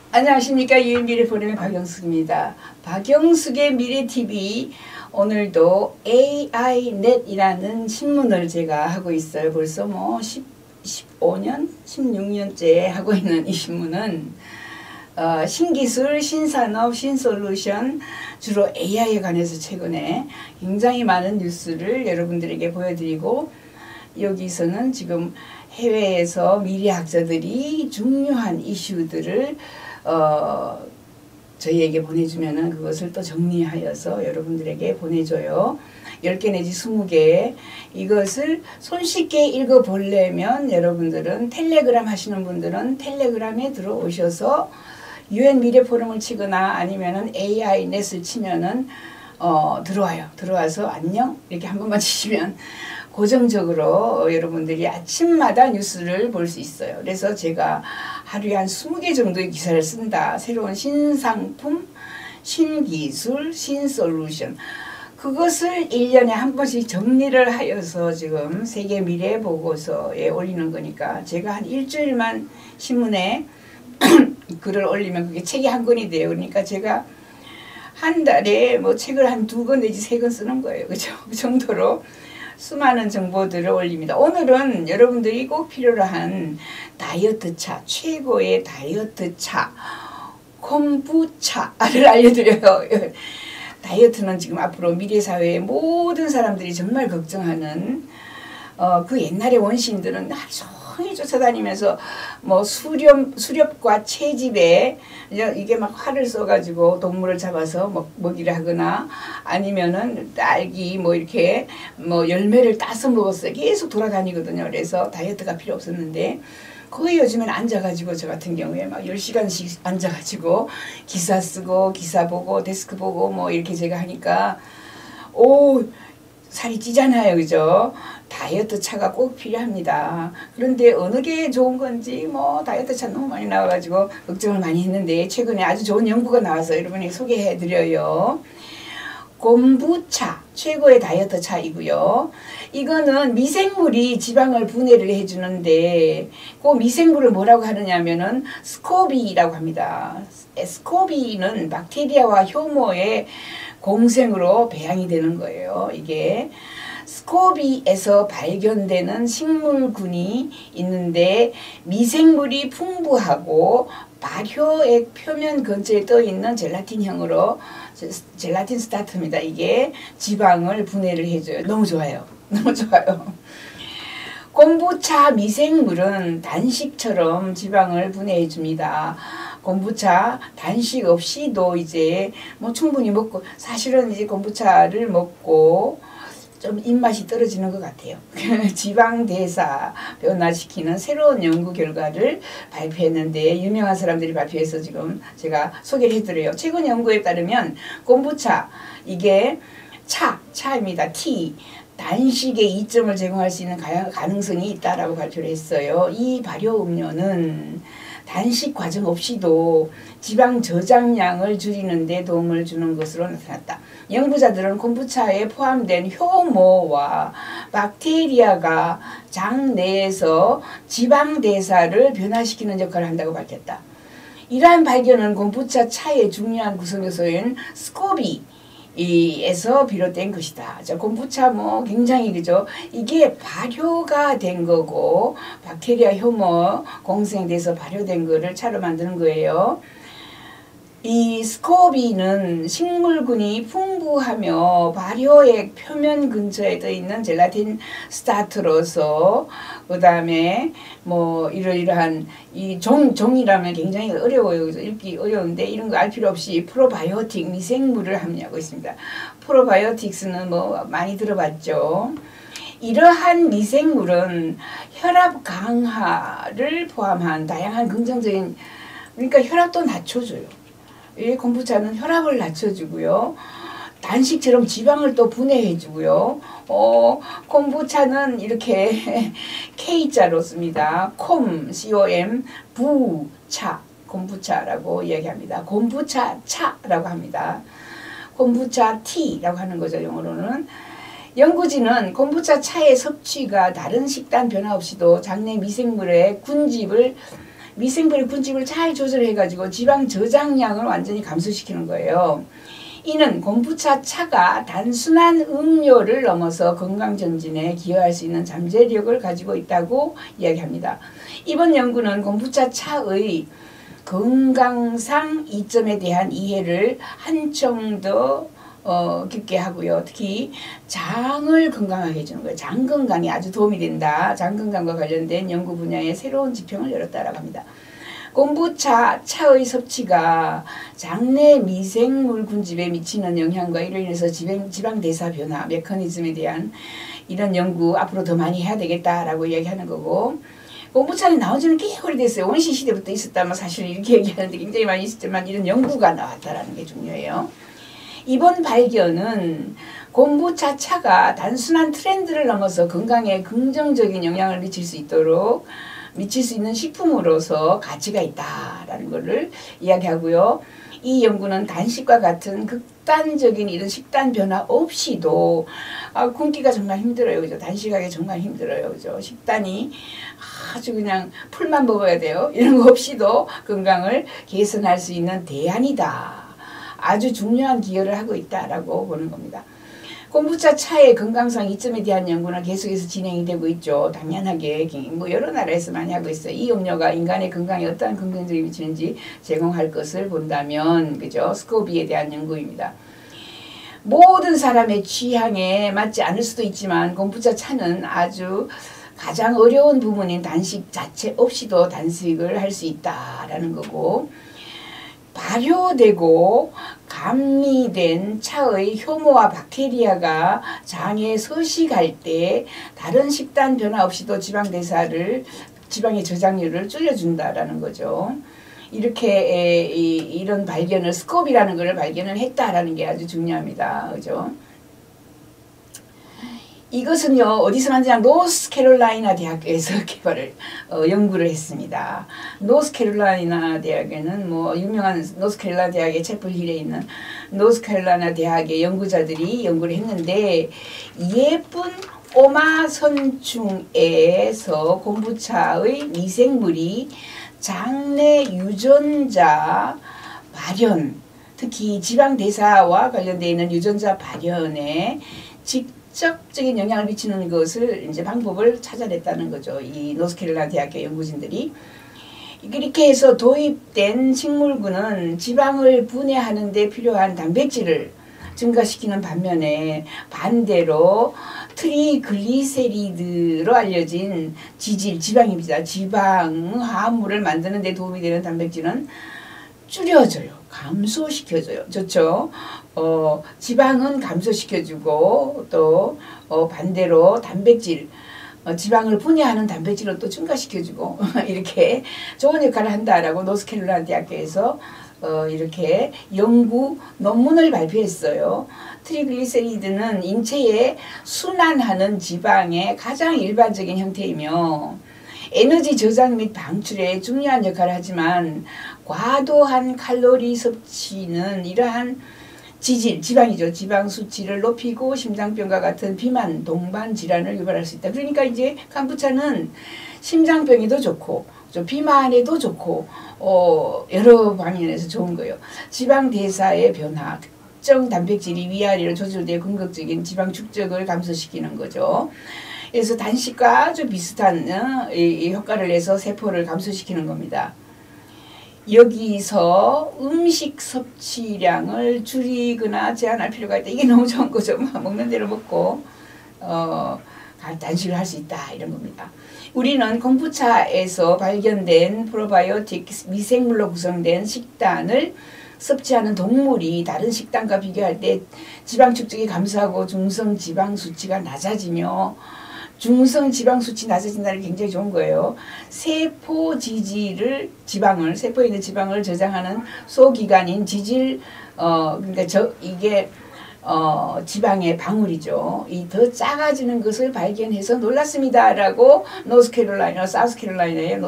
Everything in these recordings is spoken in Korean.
안녕하십니까. 유인미래 포럼의 박영숙입니다. 박영숙의 미래TV 오늘도 AINet이라는 신문을 제가 하고 있어요. 벌써 15년, 16년째 하고 있는 이 신문은 신기술, 신산업, 신솔루션, 주로 AI에 관해서 최근에 굉장히 많은 뉴스를 여러분들에게 보여드리고, 여기서는 지금 해외에서 미래학자들이 중요한 이슈들을 저희에게 보내주면은 그것을 또 정리하여서 여러분들에게 보내줘요. 10개 내지 20개. 이것을 손쉽게 읽어보려면 여러분들은 텔레그램 하시는 분들은 텔레그램에 들어오셔서 UN 미래 포럼을 치거나 아니면은 AI넷을 치면은 들어와요. 들어와서 안녕 이렇게 한 번만 치시면 고정적으로 여러분들이 아침마다 뉴스를 볼 수 있어요. 그래서 제가 하루에 한 20개 정도의 기사를 쓴다. 새로운 신상품, 신기술, 신솔루션. 그것을 1년에 한 번씩 정리를 하여서 지금 세계 미래 보고서에 올리는 거니까, 제가 한 일주일만 신문에 글을 올리면 그게 책이 한 권이 돼요. 그러니까 제가 한 달에 뭐 책을 한 2권 내지 3권 쓰는 거예요. 그죠? 그 정도로 수많은 정보들을 올립니다. 오늘은 여러분들이 꼭 필요로 한 다이어트 차, 최고의 다이어트 차, 콤부차를 알려드려요. 다이어트는 지금 앞으로 미래사회의 모든 사람들이 정말 걱정하는, 그 옛날의 원시인들은 하루 종일 쫓아다니면서 뭐 수렵과 채집에 이게 막 활을 써가지고 동물을 잡아서 먹이를 하거나 아니면은 딸기 뭐 이렇게 뭐 열매를 따서 먹었어요. 계속 돌아다니거든요. 그래서 다이어트가 필요 없었는데, 거의 요즘엔 앉아가지고, 저 같은 경우에 막 10시간씩 앉아가지고 기사 쓰고 기사 보고 데스크 보고 뭐 이렇게 제가 하니까 살이 찌잖아요. 그죠? 다이어트 차가 꼭 필요합니다. 그런데 어느 게 좋은 건지 뭐 다이어트 차 너무 많이 나와가지고 걱정을 많이 했는데, 최근에 아주 좋은 연구가 나와서 여러분에게 소개해드려요. 콤부차, 최고의 다이어트 차이고요. 이거는 미생물이 지방을 분해를 해주는데, 그 미생물을 뭐라고 하느냐면은 스코비라고 합니다. 스코비는 박테리아와 효모의 공생으로 배양이 되는 거예요. 이게 스코비에서 발견되는 식물군이 있는데, 미생물이 풍부하고 발효액 표면 근처에 떠 있는 젤라틴형으로, 젤라틴 스타트입니다. 이게 지방을 분해를 해줘요. 너무 좋아요. 너무 좋아요. 콤부차 미생물은 단식처럼 지방을 분해해 줍니다. 콤부차 단식 없이도 이제 뭐 충분히 먹고, 사실은 이제 콤부차를 먹고 좀 입맛이 떨어지는 것 같아요. 지방 대사 변화시키는 새로운 연구 결과를 발표했는데, 유명한 사람들이 발표해서 지금 제가 소개를 해드려요. 최근 연구에 따르면 콤부차, 이게 차입니다. 티. 단식의 이점을 제공할 수 있는 가능성이 있다라고 발표를 했어요. 이 발효 음료는 단식 과정 없이도 지방 저장량을 줄이는 데 도움을 주는 것으로 나타났다. 연구자들은 콤부차에 포함된 효모와 박테리아가 장 내에서 지방 대사를 변화시키는 역할을 한다고 밝혔다. 이러한 발견은 콤부차 차의 중요한 구성 요소인 스코비 에서 비롯된 것이다. 자, 콤부차 뭐 굉장히, 그죠? 이게 발효가 된 거고, 박테리아 효모 공생돼서 발효된 거를 차로 만드는 거예요. 이 스코비는 식물군이 풍부하며 발효액 표면 근처에 떠 있는 젤라틴 스타트로서, 그 다음에 뭐 이러이러한 이 종이라면 굉장히 어려워요. 읽기 어려운데 이런 거 알 필요 없이 프로바이오틱 미생물을 함유하고 있습니다. 프로바이오틱스는 뭐 많이 들어봤죠. 이러한 미생물은 혈압 강화를 포함한 다양한 긍정적인, 그러니까 혈압도 낮춰줘요. 이 콤부차는 혈압을 낮춰주고요. 단식처럼 지방을 또 분해해주고요. 콤부차는 이렇게 K자로 씁니다. C-O-M, 부차, 콤부차라고 이야기합니다. 콤부차 차라고 합니다. 콤부차 티라고 하는 거죠, 영어로는. 연구진은 콤부차 차의 섭취가 다른 식단 변화 없이도 장내 미생물의 군집을 미생물의 군집을 잘 조절해가지고 지방 저장량을 완전히 감소시키는 거예요. 이는 콤부차 차가 단순한 음료를 넘어서 건강전진에 기여할 수 있는 잠재력을 가지고 있다고 이야기합니다. 이번 연구는 콤부차 차의 건강상 이점에 대한 이해를 한층 더 깊게 하고요. 특히 장을 건강하게 해주는 거예요. 장 건강에 아주 도움이 된다. 장 건강과 관련된 연구 분야의 새로운 지평을 열었다라고 합니다. 콤부차 차의 섭취가 장내 미생물 군집에 미치는 영향과 이로 인해서 지방 대사 변화 메커니즘에 대한 이런 연구 앞으로 더 많이 해야 되겠다라고 이야기하는 거고, 콤부차는 나온 지는 꽤 오래됐어요. 원시 시대부터 있었다면 사실 이렇게 얘기하는데 굉장히 많이 있었지만 이런 연구가 나왔다라는 게 중요해요. 이번 발견은 콤부차 차가 단순한 트렌드를 넘어서 건강에 긍정적인 영향을 미칠 수 있는 식품으로서 가치가 있다라는 것을 이야기하고요. 이 연구는 단식과 같은 극단적인 이런 식단 변화 없이도 굶기가 정말 힘들어요. 그죠? 단식하기 정말 힘들어요. 그죠? 식단이 아주 그냥 풀만 먹어야 돼요. 이런 거 없이도 건강을 개선할 수 있는 대안이다. 아주 중요한 기여를 하고 있다라고 보는 겁니다. 콤부차 차의 건강상 이점에 대한 연구는 계속해서 진행이 되고 있죠. 당연하게 뭐 여러 나라에서 많이 하고 있어요. 이 음료가 인간의 건강에 어떠한 긍정적인 미치는지 제공할 것을 본다면, 그죠? 스코비에 대한 연구입니다. 모든 사람의 취향에 맞지 않을 수도 있지만 콤부차 차는 아주 가장 어려운 부분인 단식 자체 없이도 단식을 할 수 있다라는 거고, 발효되고 감미된 차의 효모와 박테리아가 장에 서식할 때 다른 식단 변화 없이도 지방의 저장률을 줄여준다라는 거죠. 이렇게 이런 발견을 스코비라는 걸 발견을 했다라는 게 아주 중요합니다. 그죠? 이것은요, 어디서 만드냐? 노스캐롤라이나 대학교에서 연구를 했습니다. 노스캐롤라이나 대학에는 뭐 유명한 노스캐롤라이나 대학의 채플힐에 있는 노스캐롤라이나 대학의 연구자들이 연구를 했는데, 예쁜 오마선충에서 콤부차의 미생물이 장내 유전자 발현, 특히 지방 대사와 관련되어 있는 유전자 발현에 직접적인 영향을 미치는 것을 이제 방법을 찾아냈다는 거죠. 이 노스캐롤라이나 대학교 연구진들이. 이렇게 해서 도입된 식물군은 지방을 분해하는 데 필요한 단백질을 증가시키는 반면에, 반대로 트리글리세리드로 알려진 지방입니다. 지방 화합물을 만드는 데 도움이 되는 단백질은 줄여져요. 감소시켜줘요. 좋죠? 지방은 감소시켜주고, 또 반대로 단백질, 지방을 분해하는 단백질은 또 증가시켜주고 이렇게 좋은 역할을 한다라고 노스캐롤라이나 대학교에서 이렇게 연구 논문을 발표했어요. 트리글리세리드는 인체에 순환하는 지방의 가장 일반적인 형태이며 에너지 저장 및 방출에 중요한 역할을 하지만, 과도한 칼로리 섭취는 이러한 지방이죠. 지방 수치를 높이고 심장병과 같은 비만, 동반 질환을 유발할 수 있다. 그러니까 이제 콤부차는 심장병에도 좋고, 비만에도 좋고, 여러 방면에서 좋은 거예요. 지방 대사의 변화, 특정 단백질이 위아래로 조절되어 긍정적인 지방 축적을 감소시키는 거죠. 그래서 단식과 아주 비슷한 이 효과를 내서 세포를 감소시키는 겁니다. 여기서 음식 섭취량을 줄이거나 제한할 필요가 있다. 이게 너무 좋은 거죠. 먹는 대로 먹고 단식을 할 수 있다, 이런 겁니다. 우리는 콤부차에서 발견된 프로바이오틱 미생물로 구성된 식단을 섭취하는 동물이 다른 식단과 비교할 때 지방 축적이 감소하고 중성 지방 수치가 낮아지며, 중성 지방 수치 낮아진다는 게 굉장히 좋은 거예요. 세포 지질을, 세포에 있는 지방을 저장하는 소기관인 지질, 그러니까 이게 지방의 방울이죠. 이 더 작아지는 것을 발견해서 놀랐습니다라고 사우스캐롤라이나의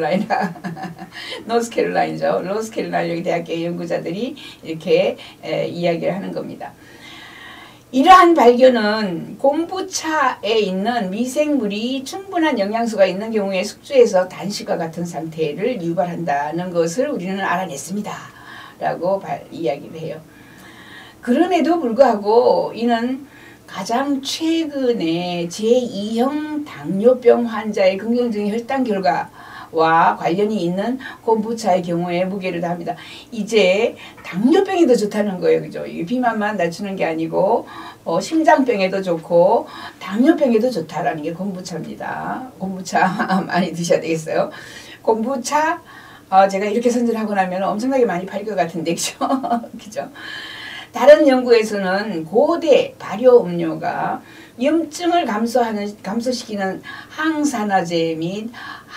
노스캐롤라이나죠. 노스캐롤라이나 대학교 연구자들이 이렇게 이야기를 하는 겁니다. 이러한 발견은 콤부차에 있는 미생물이 충분한 영양소가 있는 경우에 숙주에서 단식과 같은 상태를 유발한다는 것을 우리는 알아냈습니다. 라고 이야기를 해요. 그럼에도 불구하고 이는 가장 최근에 제2형 당뇨병 환자의 긍정적인 혈당 결과와 관련이 있는 콤부차의 경우에 무게를 다합니다. 이제 당뇨병에도 좋다는 거예요. 그죠? 비만만 낮추는 게 아니고 심장병에도 좋고 당뇨병에도 좋다라는 게 콤부차입니다. 콤부차 많이 드셔야 되겠어요. 콤부차 제가 이렇게 선전하고 나면 엄청나게 많이 팔 것 같은데 그죠? 그죠? 다른 연구에서는 고대 발효 음료가 염증을 감소시키는 항산화제 및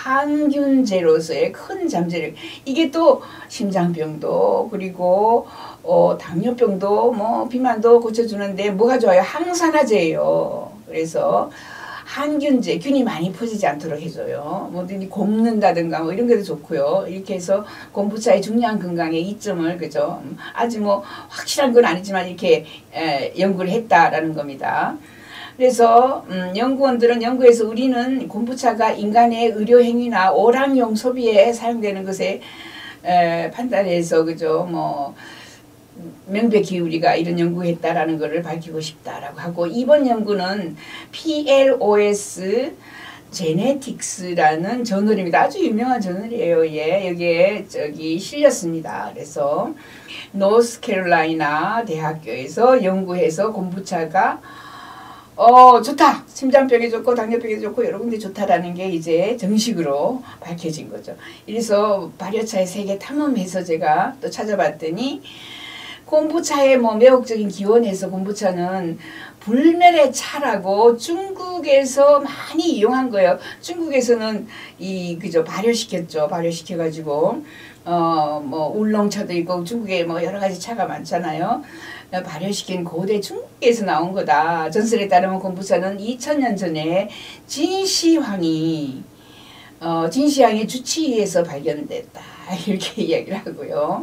항균제로서의 큰 잠재력. 이게 또 심장병도 그리고 당뇨병도 뭐 비만도 고쳐주는데 뭐가 좋아요? 항산화제예요. 그래서 항균제, 균이 많이 퍼지지 않도록 해줘요. 뭐든지 곱는다든가 뭐 이런 게도 좋고요. 이렇게 해서 콤부차의 중요한 건강에 이점을 그죠? 아주 뭐 확실한 건 아니지만 이렇게 연구를 했다라는 겁니다. 그래서 연구원들은 연구에서 우리는 콤부차가 인간의 의료 행위나 오락용 소비에 사용되는 것에 판단해서 그죠? 뭐 명백히 우리가 이런 연구했다라는 것을 밝히고 싶다라고 하고, 이번 연구는 PLOS 제네틱스라는 저널입니다. 아주 유명한 저널이에요. 예, 여기에 실렸습니다. 그래서 노스캐롤라이나 대학교에서 연구해서 콤부차가 좋다. 심장병에 좋고 당뇨병에 좋고 여러 군데 좋다라는 게 이제 정식으로 밝혀진 거죠. 이래서 발효차의 세계 탐험해서 제가 또 찾아봤더니 콤부차의 뭐 매혹적인 기원에서 콤부차는 불멸의 차라고 중국에서 많이 이용한 거예요. 중국에서는 그죠 발효시켰죠. 발효시켜가지고 뭐 울롱차도 있고 중국에 뭐 여러 가지 차가 많잖아요. 발효시킨 고대 중국에서 나온 거다. 전설에 따르면 콤부차는 2000년 전에 진시황이 주치의에서 발견됐다. 이렇게 이야기를 하고요.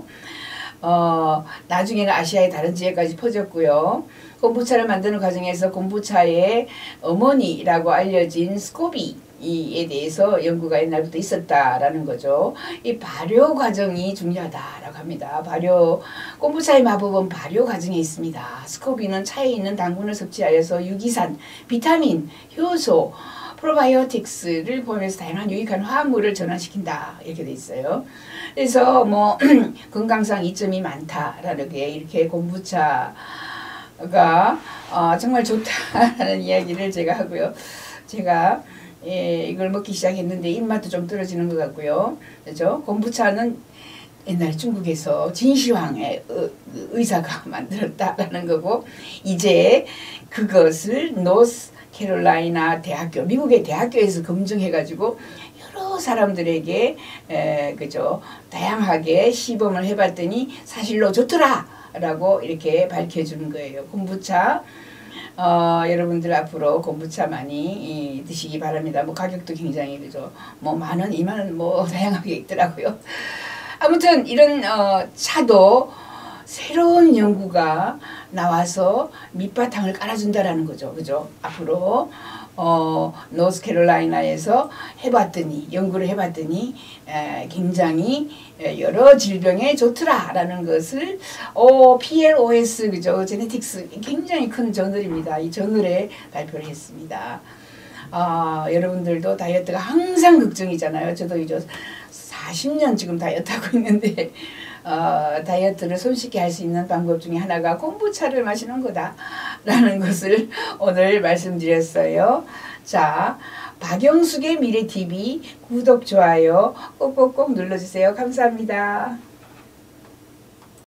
나중에는 아시아의 다른 지역까지 퍼졌고요. 콤부차를 만드는 과정에서 콤부차의 어머니라고 알려진 스코비에 대해서 연구가 옛날부터 있었다라는 거죠. 이 발효 과정이 중요하다라고 합니다. 콤부차의 마법은 발효 과정에 있습니다. 스코비는 차에 있는 당분을 섭취하여서 유기산, 비타민, 효소, 프로바이오틱스를 포함해서 다양한 유익한 화합물을 전환시킨다 이렇게 돼 있어요. 그래서 뭐 건강상 이점이 많다라는 게 이렇게 콤부차가 정말 좋다라는 이야기를 제가 하고요. 제가 이걸 먹기 시작했는데 입맛도 좀 떨어지는 것 같고요. 그렇죠? 콤부차는 옛날 중국에서 진시황의 의사가 만들었다라는 거고, 이제 그것을 노스캐롤라이나 대학교, 미국의 대학교에서 검증해가지고 여러 사람들에게 그죠 다양하게 시범을 해봤더니 사실로 좋더라 라고 이렇게 밝혀주는 거예요. 콤부차 여러분들 앞으로 콤부차 많이 드시기 바랍니다. 뭐 가격도 굉장히 그죠 뭐 10,000원, 20,000원 뭐 다양하게 있더라고요. 아무튼 이런 차도 새로운 연구가 나와서 밑바탕을 깔아준다라는 거죠. 그죠? 앞으로 노스캐롤라이나에서 연구를 해봤더니 굉장히 여러 질병에 좋더라라는 것을 PLOS 그죠? 제네틱스 굉장히 큰 저널입니다. 이 저널에 발표를 했습니다. 여러분들도 다이어트가 항상 걱정이잖아요. 저도 이제 40년 지금 다이어트하고 있는데 다이어트를 손쉽게 할 수 있는 방법 중에 하나가 콤부차를 마시는 거다라는 것을 오늘 말씀드렸어요. 자, 박영숙의 미래TV 구독, 좋아요 꼭꼭꼭 눌러주세요. 감사합니다.